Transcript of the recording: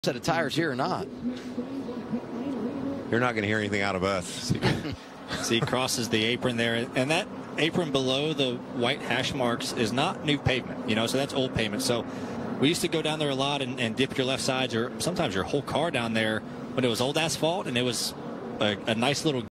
set of tires here or not. You're not going to hear anything out of us. See, crosses the apron there, and that apron below the white hash marks is not new pavement, so that's old pavement. So we used to go down there a lot and dip your left sides or sometimes your whole car down there when it was old asphalt, and it was a nice little